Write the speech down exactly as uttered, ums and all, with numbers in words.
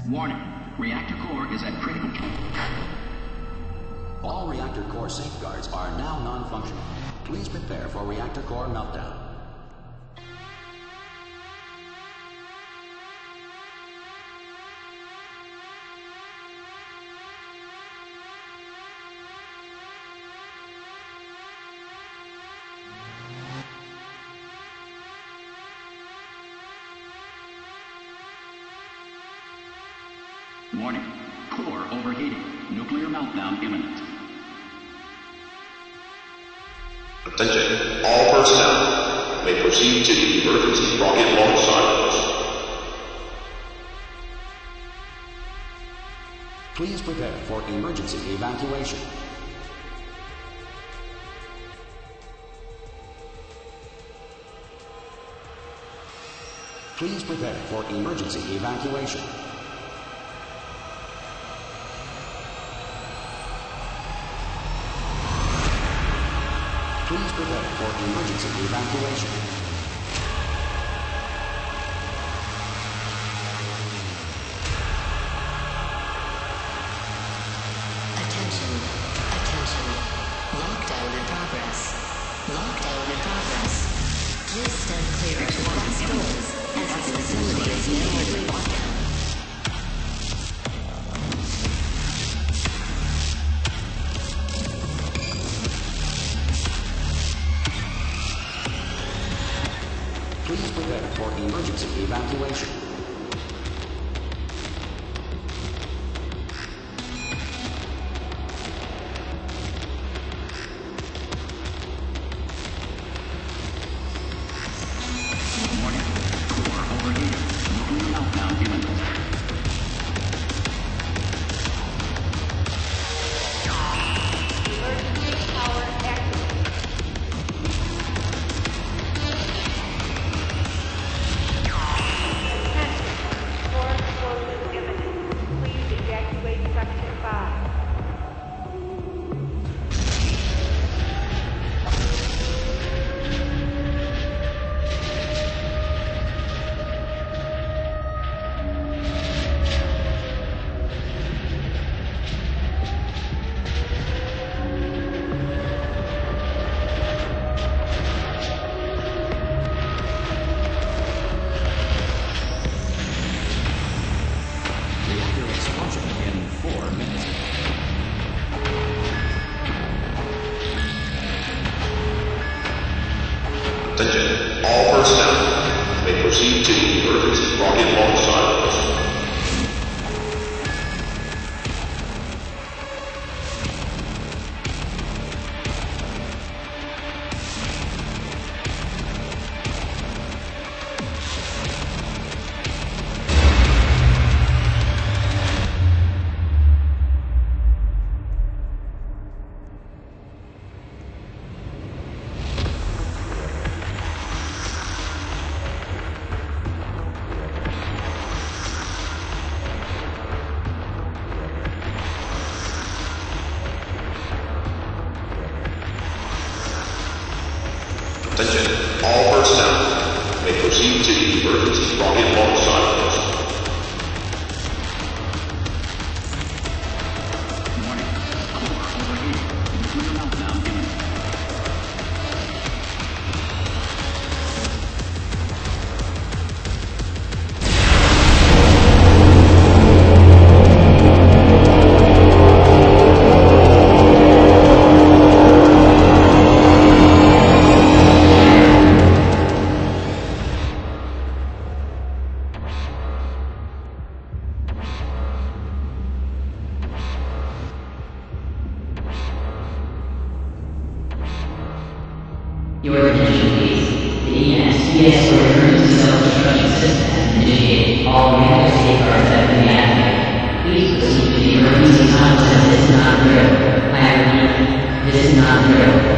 Warning, reactor core is at critical. All reactor core safeguards are now non-functional. Please prepare for reactor core meltdown. Warning, core overheating. Nuclear meltdown imminent. Attention, all personnel may proceed to the emergency rocket launch silos. Please prepare for emergency evacuation. Please prepare for emergency evacuation. Please prepare for emergency evacuation. Attention, attention. Lockdown in progress. Lockdown in progress. Please stand clear to all schools as this facility is now under lockdown. Please prepare for emergency evacuation. Warning, core overheating. Nuclear meltdown imminent. Emergency power activated. Core explosion imminent. Please evacuate Section five. Reactor explosion in four minutes. Attention, all personnel may proceed to the emergency rocket launch silos. Attention, all personnel may proceed to the emergency rocket launch silos. Warning, core overheating. Nuclear meltdown imminent. Your attention, please. The E N S T S or Emergency Self-Destruction System has been initiated. All reactor safeguards have been activated. Please proceed to the emergency silence as this is not drill. I repeat, this is not drill.